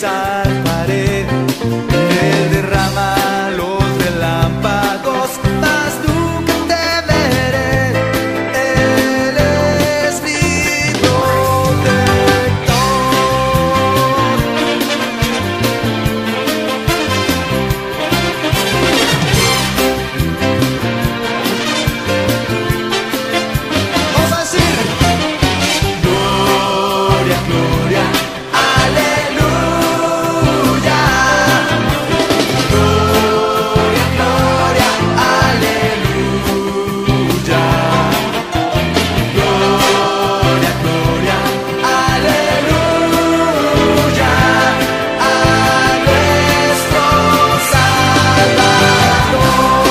exaltaré. Él derrama los relámpagos, mas nunca temeré. Él es mi protector. Vamos a decir: gloria, gloria, aleluya. Gloria, gloria, aleluya. Gloria, gloria, aleluya a nuestro Salvador.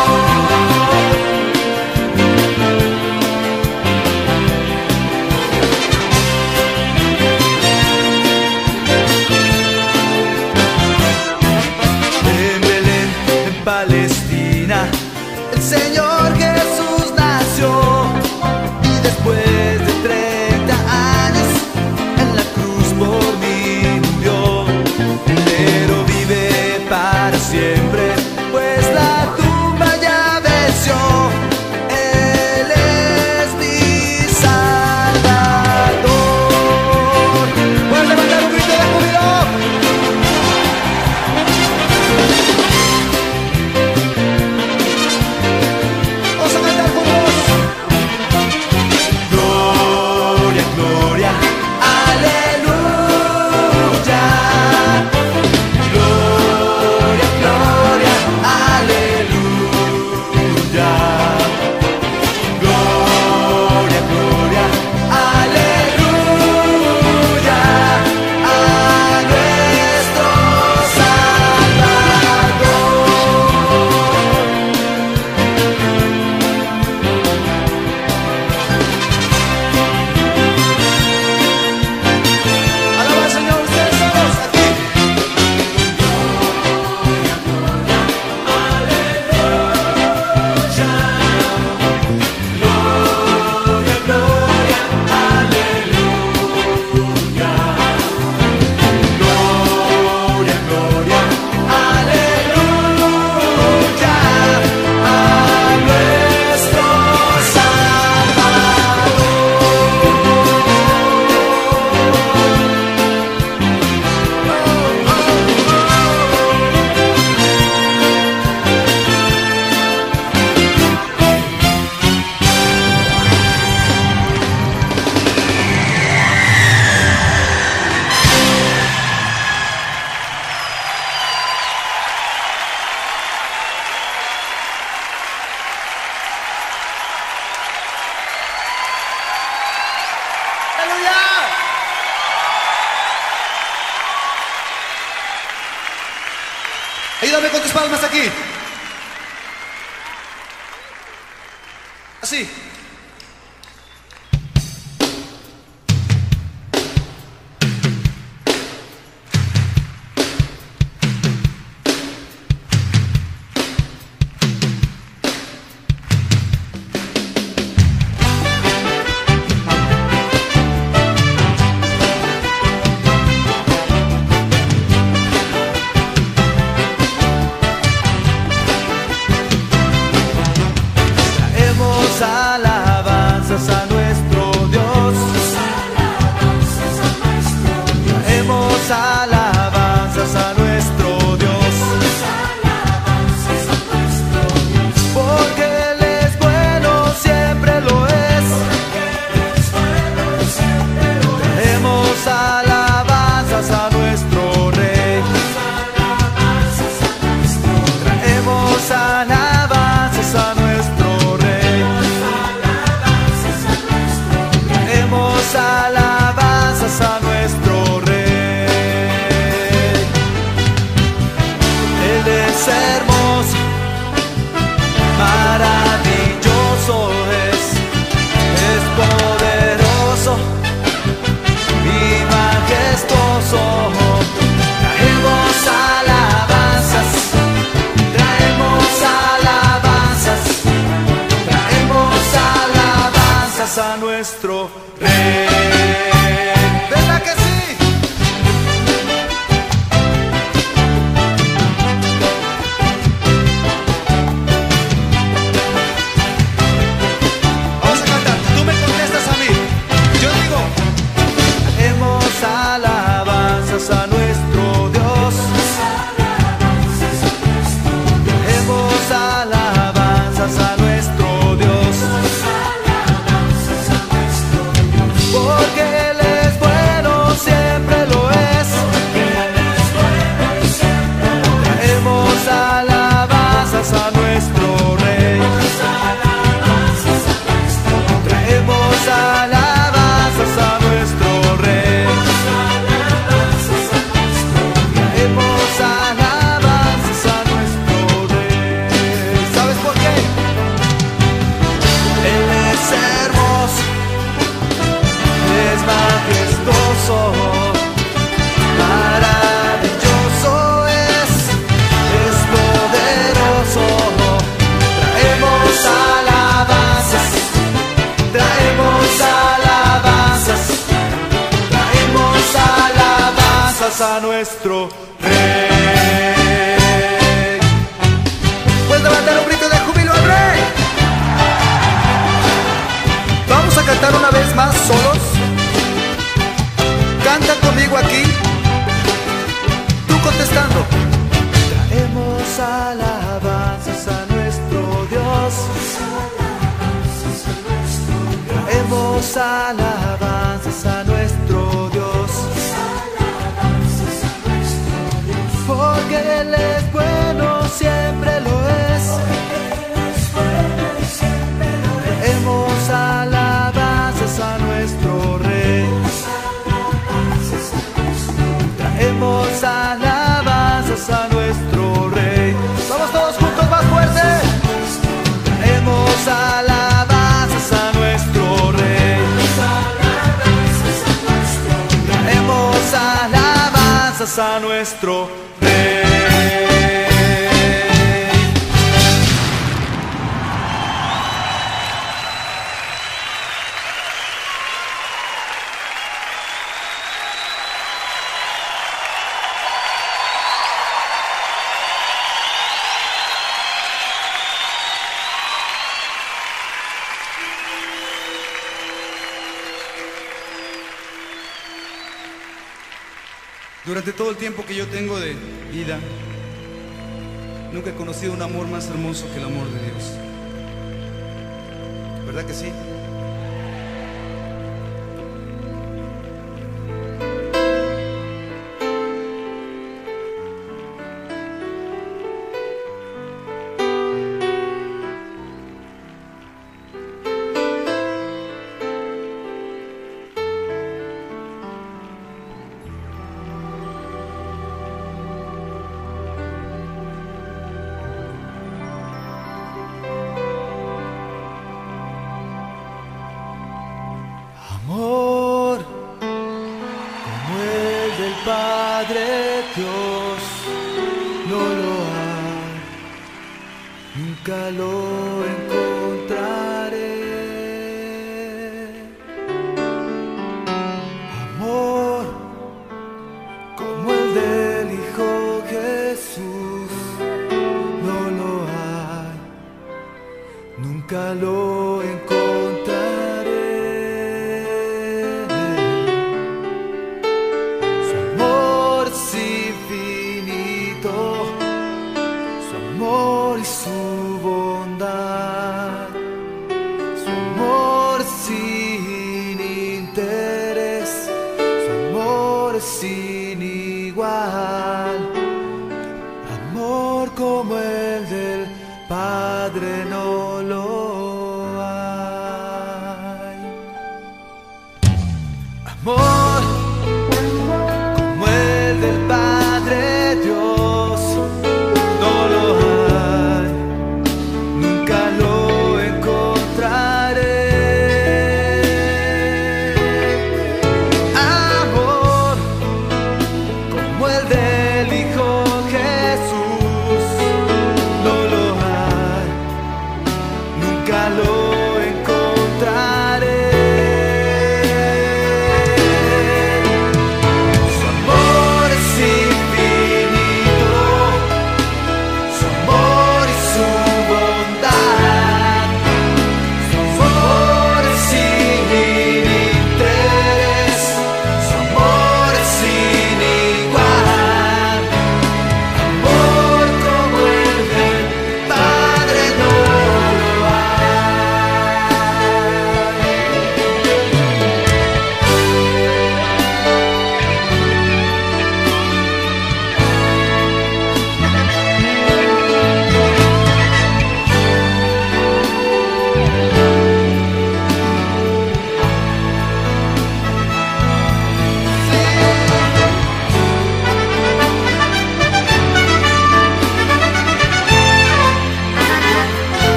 En Belén, en Palestina, el Señor Jesús nació, y después de 30 años en la cruz por mí murió. Pero vive para siempre, pues la tumba ya venció. Él es mi Salvador. ¿Puedes levantar un grito de júbilo? Vamos a cantar juntos. Gloria, gloria, aleluya. Gloria, gloria, aleluya. Gloria, gloria, aleluya a nuestro Salvador. Alaba al Señor, ustedes solos aquí. Gloria, gloria, aleluya. Gloria, gloria, aleluya a nuestro ¡Aleluya! Ayúdame con tus palmas aquí. Así. Traemos alabanzas a nuestro Dios. Traemos alabanzas a nuestro Dios. Porque Él es bueno, siempre lo es. Traemos alabanzas a nuestro Rey. Traemos alabanzas a nuestro Rey. Traemos alabanzas a nuestro Rey. Él es hermoso, maravilloso es poderoso y majestuoso. Traemos alabanzas, traemos alabanzas, traemos alabanzas a nuestro Rey. ¿Verdad que sí? alabanzas a nuestro Rey. Puedes levantar un grito de júbilo al Rey. Vamos a cantar una vez más solos. Canta conmigo aquí, tú contestando. Traemos alabanzas a nuestro Dios. Traemos alabanzas a nuestro Dios. Porque Él es bueno, siempre lo es. Traemos alabanzas a nuestro Rey. Traemos alabanzas a nuestro Rey. Vamos todos juntos, más fuerte. Traemos alabanzas a nuestro Rey. Traemos alabanzas a nuestro Rey. Durante todo el tiempo que yo tengo de vida, nunca he conocido un amor más hermoso que el amor de Dios. ¿Verdad que sí? Amor como el del Padre Dios, no lo hay, nunca lo encontraré. Amor como el del Hijo Jesús, no lo hay, nunca lo encontraré. Y su bondad, su amor sin interés, su amor sin igual, amor como el del Padre no lo hay.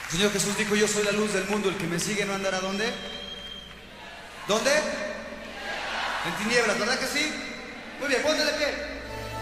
El Señor Jesús dijo: yo soy la luz del mundo, el que me sigue no andará ¿dónde? ¿Dónde? En tinieblas, ¿verdad que sí? Muy bien, ponte de pie.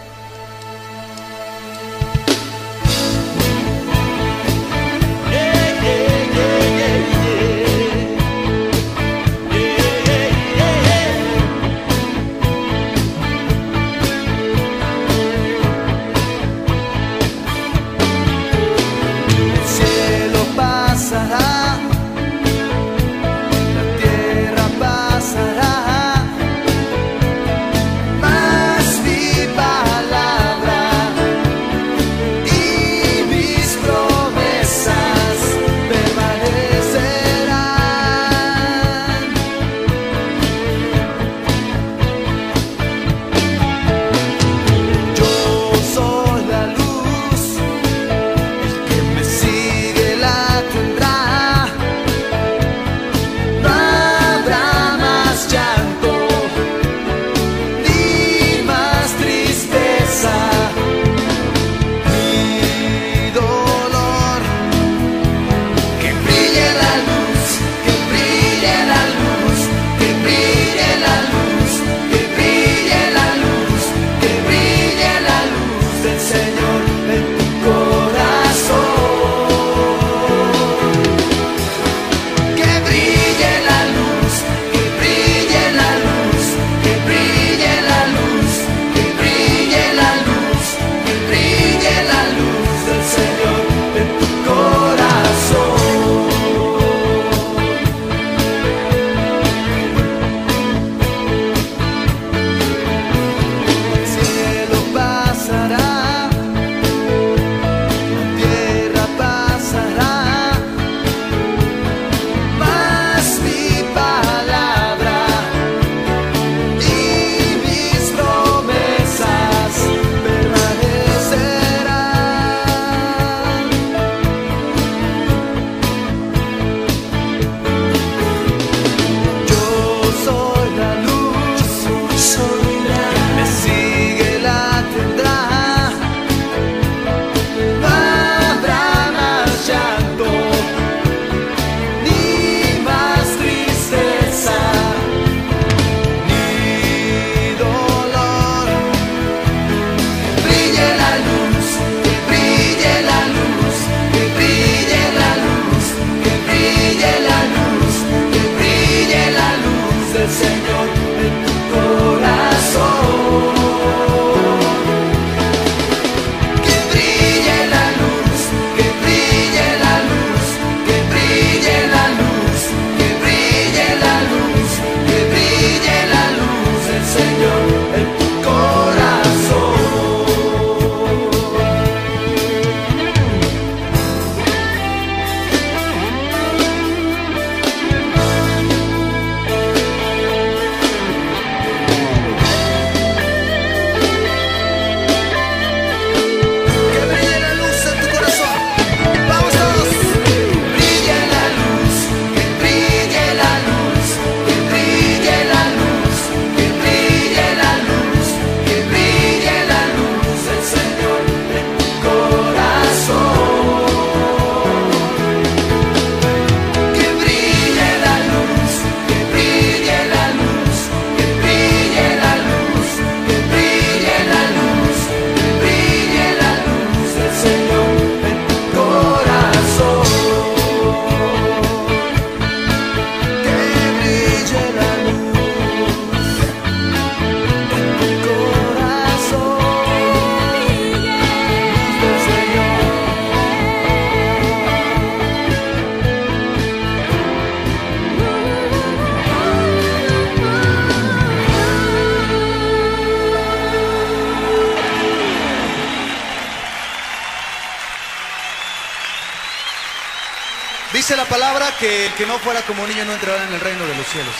Dice la palabra que el que no fuera como niño no entrará en el reino de los cielos.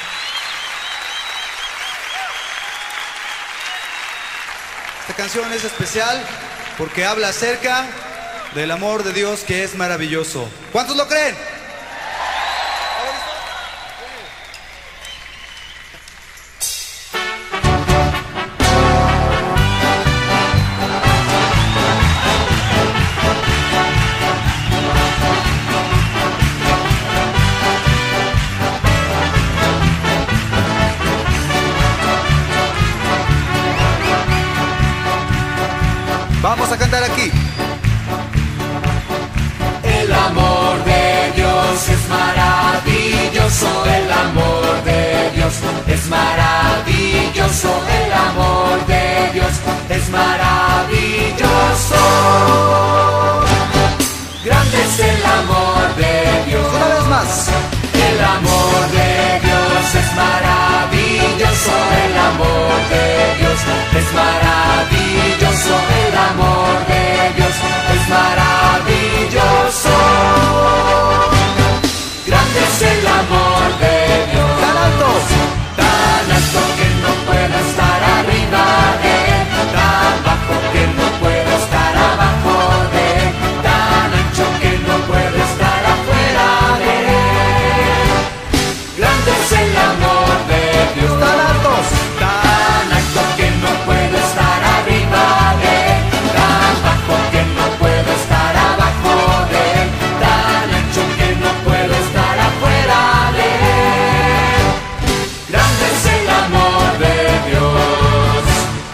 Esta canción es especial porque habla acerca del amor de Dios, que es maravilloso. ¿Cuántos lo creen? Es maravilloso el amor de Dios, es maravilloso. Grande es el amor de Dios. Una vez más. El amor de Dios es maravilloso, el amor de Dios es maravilloso, el amor de Dios es maravilloso. Grande es el amor de Dios. Tan alto que no puedo estar arriba de él, tan bajo que no puedo estar abajo de él, tan ancho que no puedo estar afuera de él. Grande es el amor de Dios. Tan alto que no puedo estar arriba de él, tan bajo que no puedo estar abajo de él, tan ancho que no puedo estar afuera de él. Grande es el amor de Dios.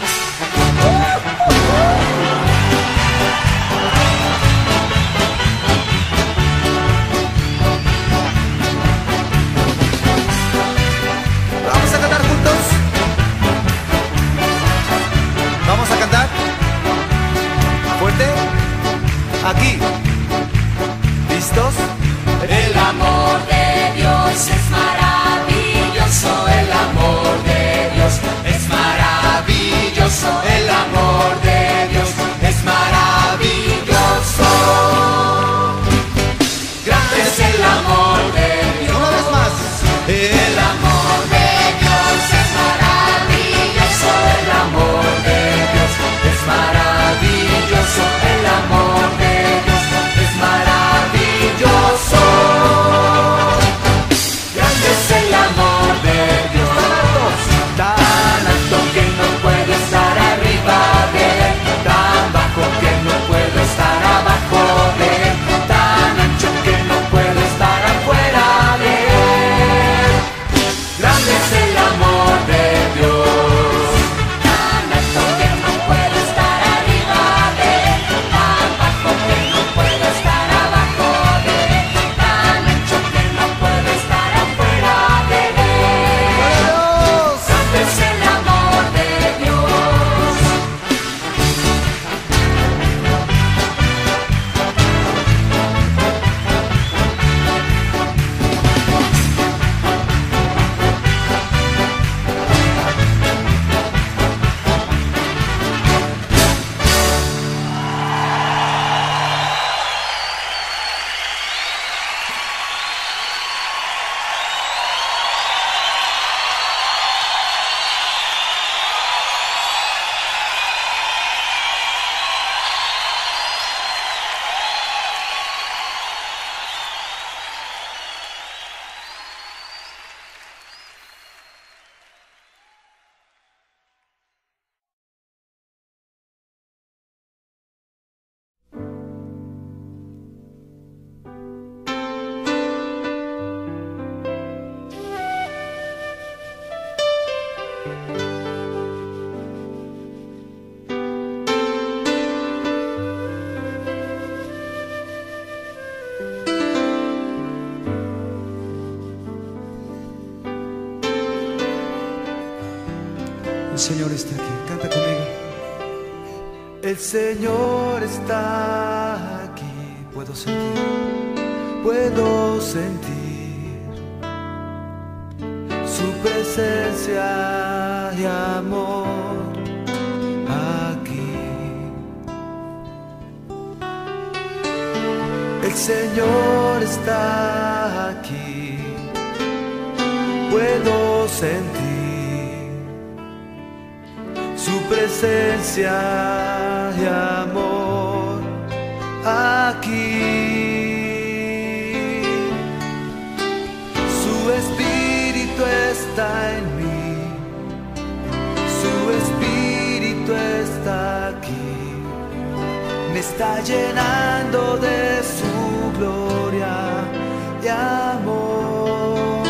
Vamos a cantar juntos. Vamos a cantar. Fuerte. Aquí. ¿Listos? El amor de Dios es maravilloso, el amor de Dios es maravilloso, el amor de Dios es maravilloso. Grande es el amor de Dios. Una vez más. El amor de Dios es maravilloso, el amor de Dios es maravilloso, el amor de Dios es maravilloso. Grande es el amor de Dios. Tan alto que no puedo estar arriba de él, tan bajo que no puedo estar abajo de él, tan ancho que no puedo estar afuera de él. Grande es el amor de Dios. Tan alto que no puedo estar arriba de él, tan bajo que no puedo estar abajo de él, tan ancho que no puedo estar afuera de él. Grande es el amor de Dios. El Señor está aquí. Canta conmigo. El Señor está aquí, puedo sentir su presencia y amor aquí. El Señor está aquí, puedo sentir su presencia y amor aquí. Su espíritu está en mí, su espíritu está aquí, me está llenando de su gloria y amor.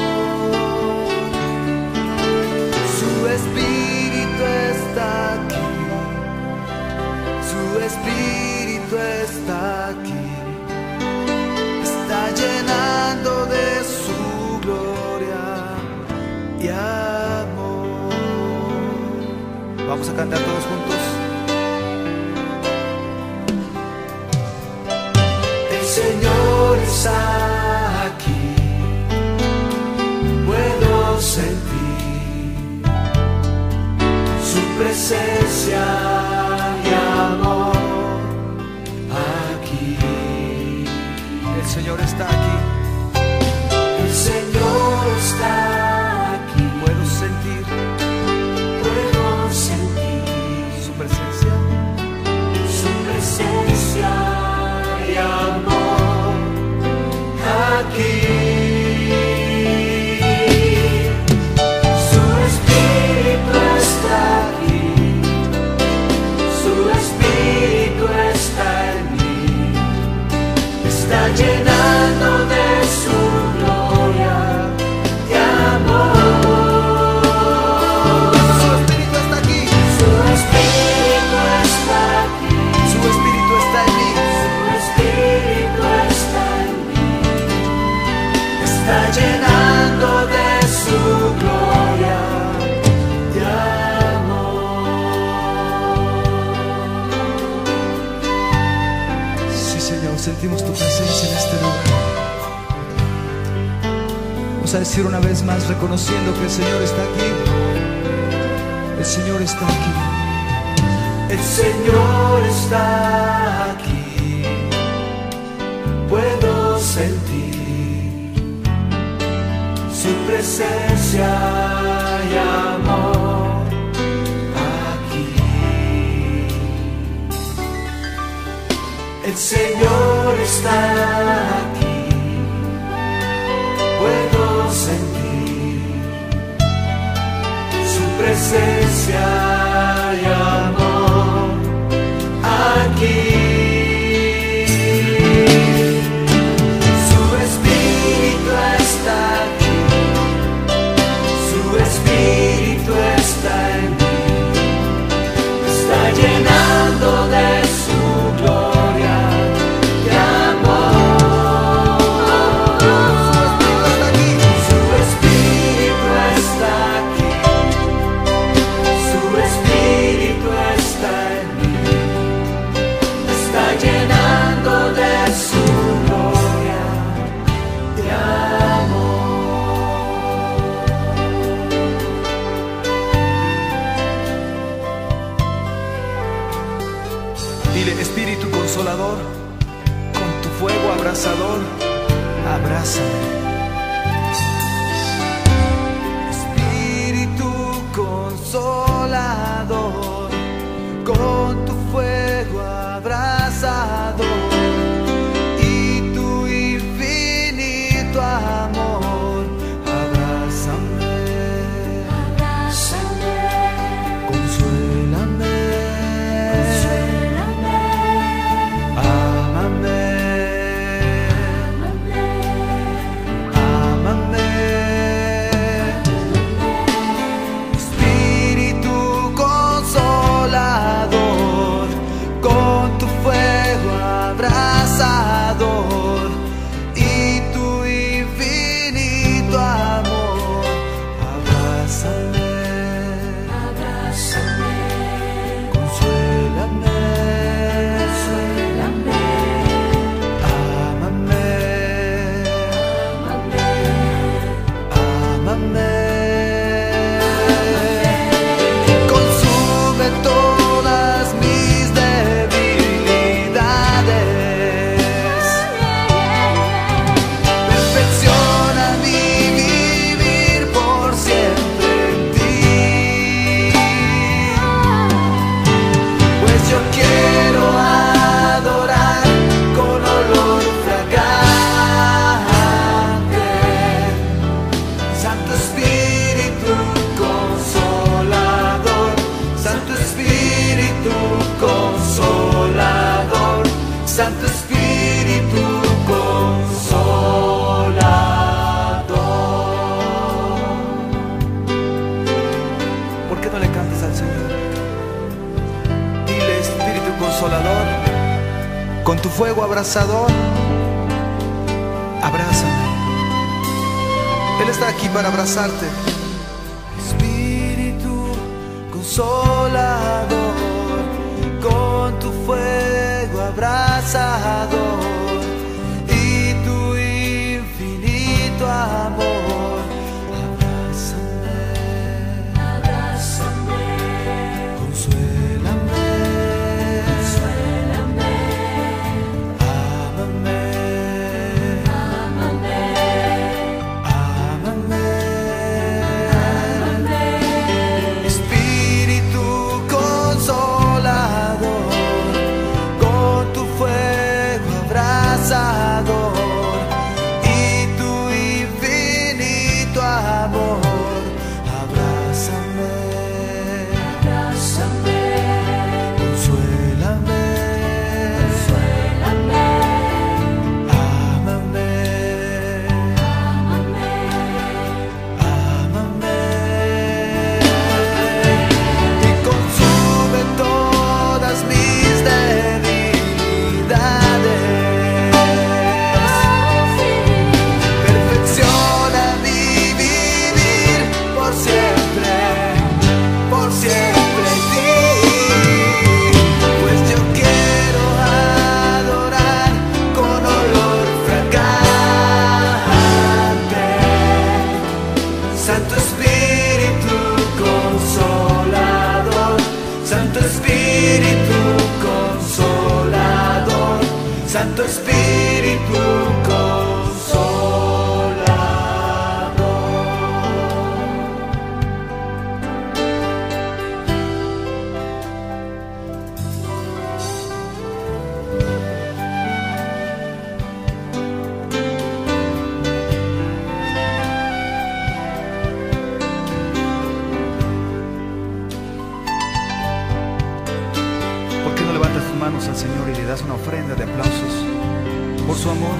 Su espíritu está aquí, su espíritu está aquí, está llenando de su gloria y amor. cantar todos juntos. El Señor está aquí, puedo sentir su presencia y amor aquí. El Señor está aquí. El Señor está aquí, Puedo sentir su presencia. su presencia y amor aquí. Su Espíritu está aquí, su Espíritu está en mí, está llenando de su gloria y amor. Su Espíritu está aquí. Su Espíritu está aquí, Su Espíritu está en mí. su Espíritu está en mí, está llenando de su gloria y amor. Sí, Señor, sentimos tu presencia en este lugar. Vamos a decir una vez más, reconociendo que el Señor está aquí. El Señor está aquí. El Señor está aquí, puedo sentir su presencia y amor aquí. El Señor está aquí, puedo sentir su presencia y amor aquí. Su Espíritu está aquí, su Espíritu está en mí, está llenando de su gloria y amor. Su Espíritu está aquí, su Espíritu está en mí, está llenando de su gloria y amor. Dile, Espíritu Consolador, con tu fuego abrasador, abrázame. Espíritu Consolador, con tu fuego abrasador y tu infinito amor, abrázame, consuélame, ámame, ámame. Espíritu Consolador, con tu fuego abrasador y tu infinito amor, abrázame, consuélame, ámame, ámame. Consume todas mis debilidades, perfecciona mi vivir por siempre en ti, pues yo quiero adorar con olor fragante. Santo Espíritu Consolador, Santo Espíritu Consolador, Santo Espíritu Consolador. ¿Por qué no le cantas al Señor? Dile, Espíritu Consolador, con tu fuego abrasador, abrázame. Él está aquí para abrazarte. Espíritu consolador, con tu fuego abrasador y tu infinito amor. Abrázame, abrázame, consuélame, consuélame, ámame, ámame, ámame. ámame, Espíritu consolador, con tu fuego abrasador y tu infinito amor. Abrázame, abrázame, consuélame, consuélame, ámame, ámame, ámame. Y consume todas mis debilidades. Perfecciona mi vivir por siempre en ti. Pues yo quiero adorar con olor fragante. Santo Espíritu consolador, Santo Espíritu consolador, Santo Espíritu consolador. ¿Por qué no levantas tus manos al Señor y le das una ofrenda de aplausos por su amor,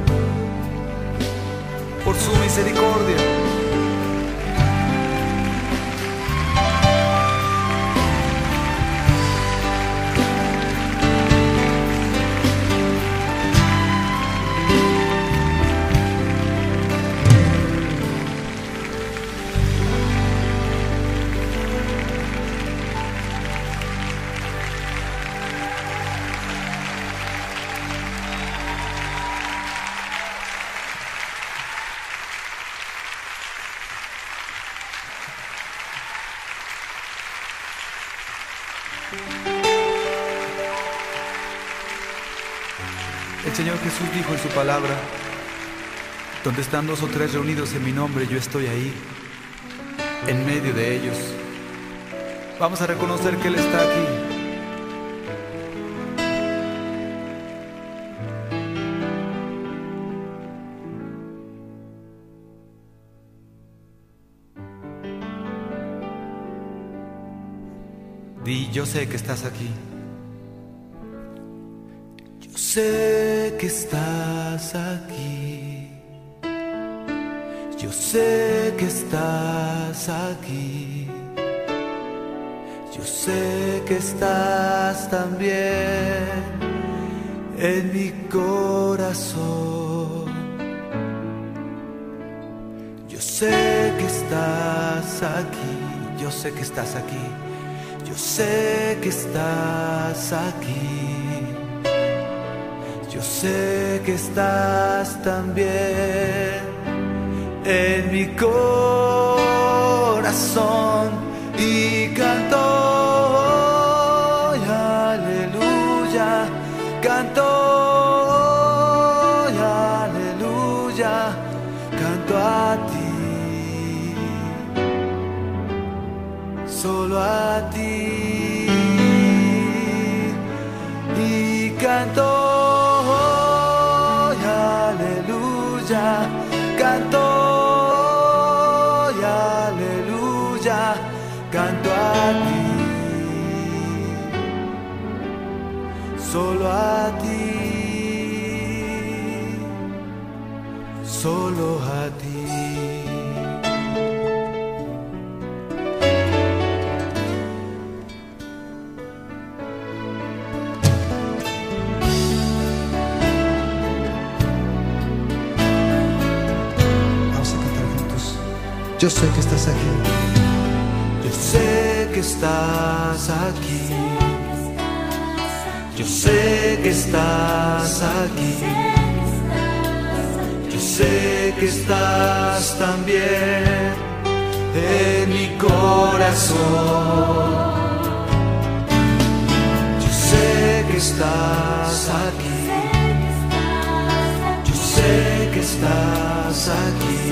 por su misericordia? El Señor Jesús dijo en su palabra: donde están 2 o 3 reunidos en mi nombre, yo estoy ahí, en medio de ellos. Vamos a reconocer que Él está aquí. Di: yo sé que estás aquí. Yo sé que estás aquí. Yo sé que estás aquí. Yo sé que estás también en mi corazón. Yo sé que estás aquí. Yo sé que estás aquí. Yo sé que estás aquí. Yo sé que estás también en mi corazón. Y canto hoy, aleluya. Canto hoy, aleluya. Canto a ti, solo a ti. Y canto hoy, aleluya. Canto hoy, aleluya. Canto a ti, solo a ti, solo a ti. Vamos a cantar juntos. Yo sé que estás aquí. Yo sé que que estás aquí. Yo sé que estás aquí. Yo sé que estás también en mi corazón. Yo sé que estás aquí. Yo sé que estás aquí.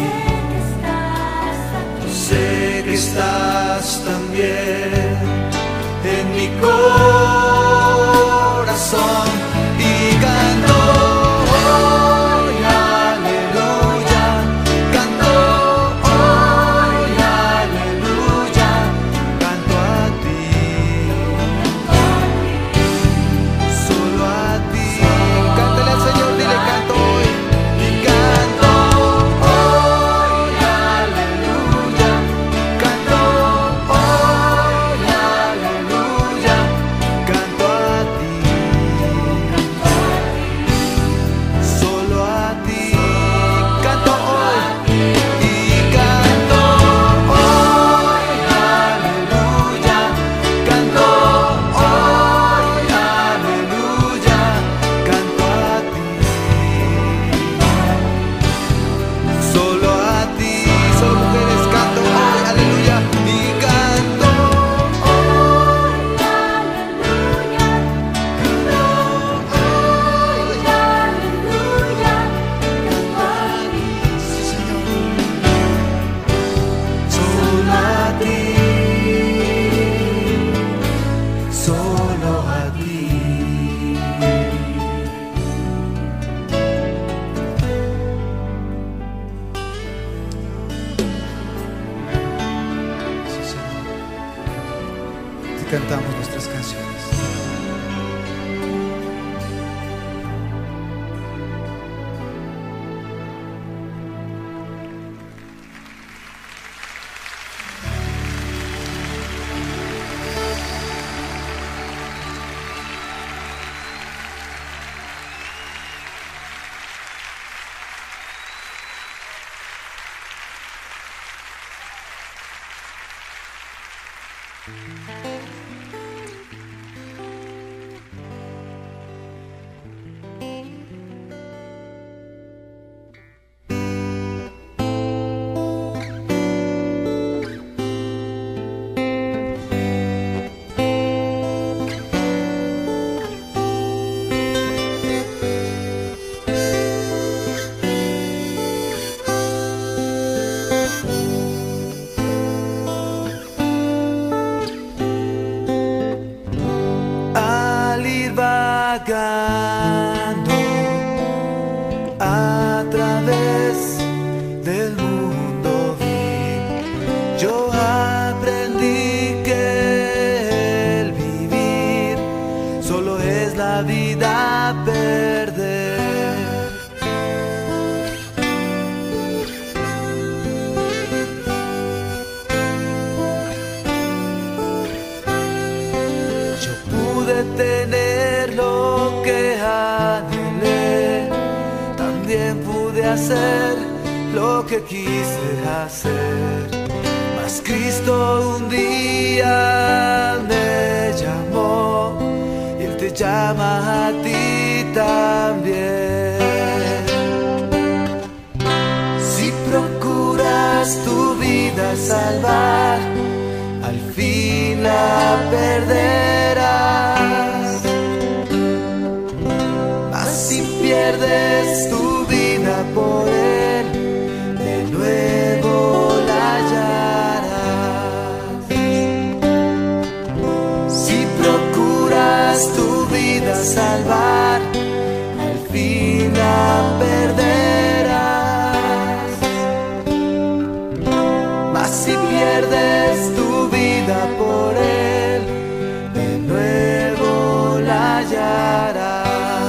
Yo sé que estás también en mi corazón. Y canto hoy, aleluya. Canto hoy, aleluya. Canto a ti, solo a ti. Cántale al Señor, dile canto hoy. Y canto hoy, aleluya. Canto hoy, aleluya. Canto a ti, solo a ti. Canto hoy y canto hoy, aleluya. Canto hoy, aleluya. Canto a ti, solo a ti. Solo mujeres canto hoy, aleluya. Y canto hoy, aleluya. Canto hoy, aleluya. Canto a ti, sí, Señor. Solo a ti, solo a ti. Sí, Señor. Te cantamos nuestras canciones. Al ir vagando a través del mundo vi, yo aprendí que el vivir solo es la vida perder. Yo pude tener lo que anhelé, también pude hacer lo que quise hacer, mas Cristo un día me llamó y Él te llama a ti también. Si procuras tu vida salvar, al fin la perderás. Mas si pierdes tu vida por Él, de nuevo la hallarás. Si procuras tu vida salvar, al fin la perderás. Mas si pierdes tu vida por Él, de nuevo la hallarás.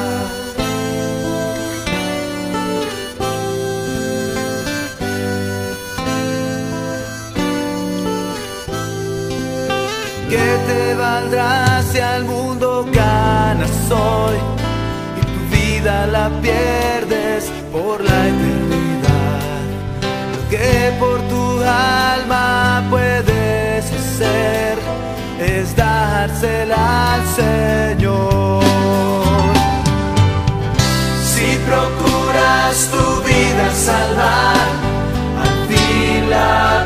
¿Qué te valdrá si al mundo ganas hoy y tu vida la pierdes por la eternidad? Lo que por tu alma puedes hacer dársela al Señor. Si procuras tu vida salvar, al fin la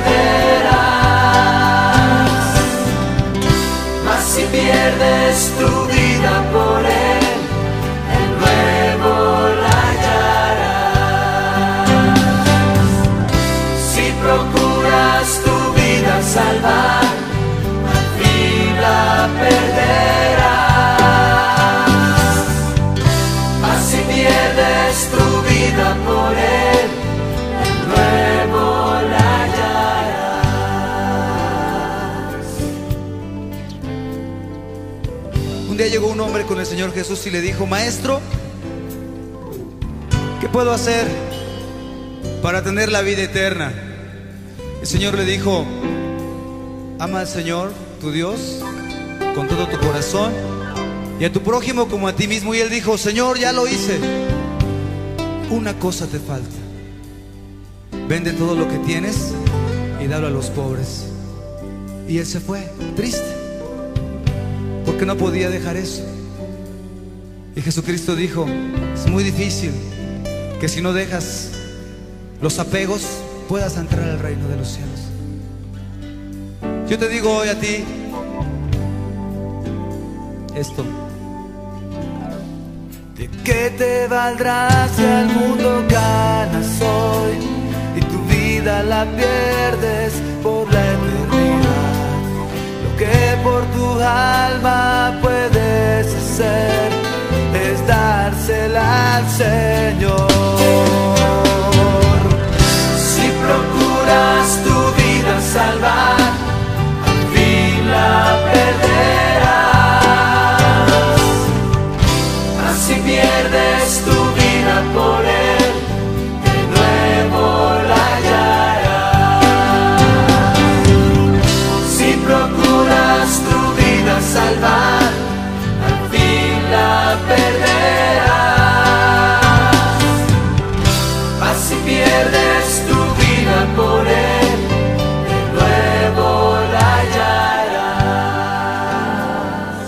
perderás. Mas si pierdes tu vida por Él, el nuevo la hallarás. Si procuras tu vida salvar, al fin la perderás. Mas si pierdes tu vida por Él, el nuevo la hallarás. Un día llegó un hombre con el Señor Jesús y le dijo: Maestro, ¿qué puedo hacer para tener la vida eterna? El Señor le dijo: ama al Señor, tu Dios, con todo tu corazón, y a tu prójimo como a ti mismo. Y él dijo: Señor, ya lo hice. Una cosa te falta. Vende todo lo que tienes y dalo a los pobres. Y él se fue, triste, porque no podía dejar eso. Y Jesucristo dijo: es muy difícil que si no dejas los apegos puedas entrar al reino de los cielos. Yo te digo hoy a ti esto: ¿de qué te valdrá si al mundo ganas hoy y tu vida la pierdes por la eternidad? Lo que por tu alma puedes hacer es dársela al Señor. Si procuras tu vida salvar, al fin la perderás. Mas si pierdes tu vida por Él, de nuevo la hallarás. Si procuras tu vida salvar, al fin la perderás. Mas si pierdes tu vida por Él, de nuevo la hallarás.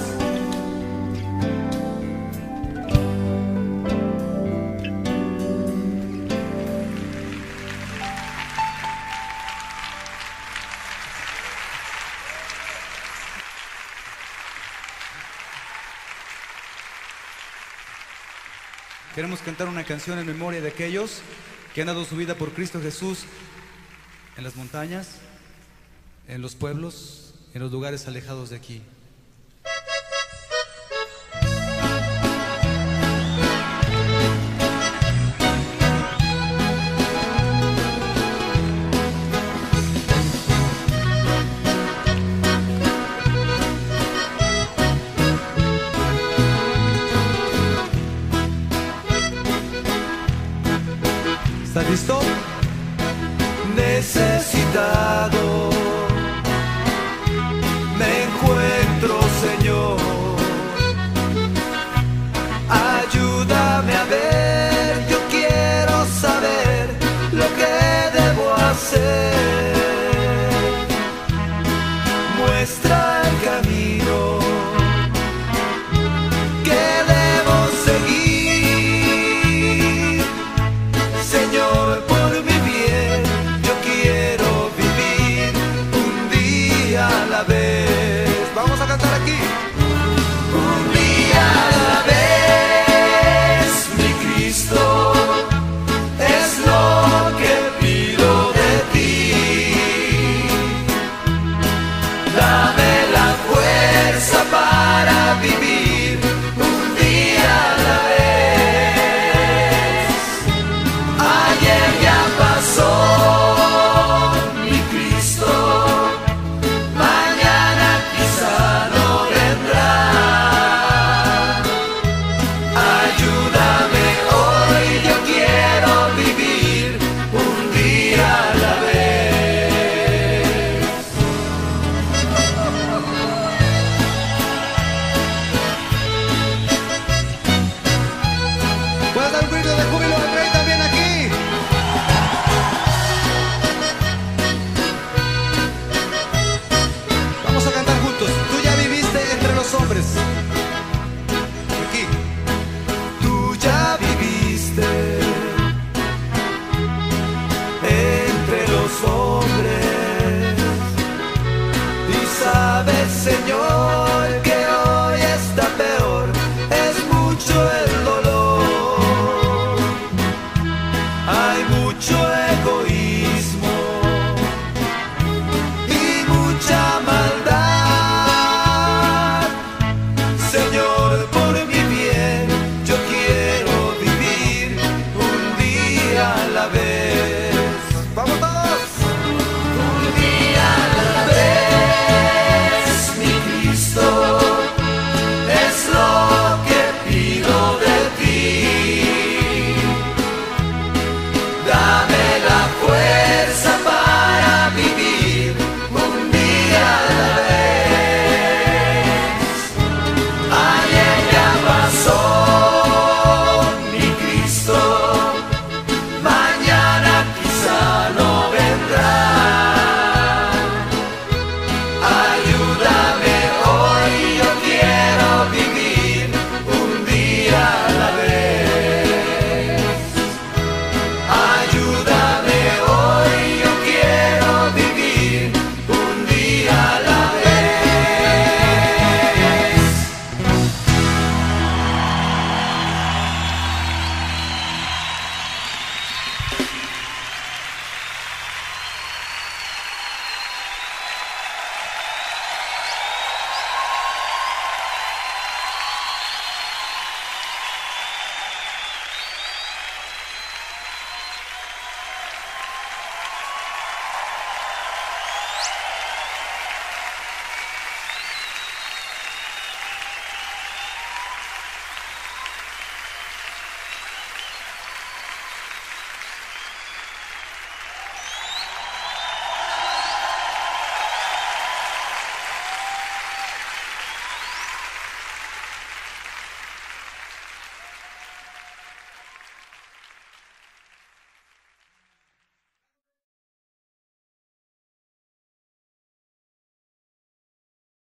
Queremos cantar una canción en memoria de aquellos que han dado su vida por Cristo Jesús en las montañas, en los pueblos, en los lugares alejados de aquí. ¿Estás listo? Necesitado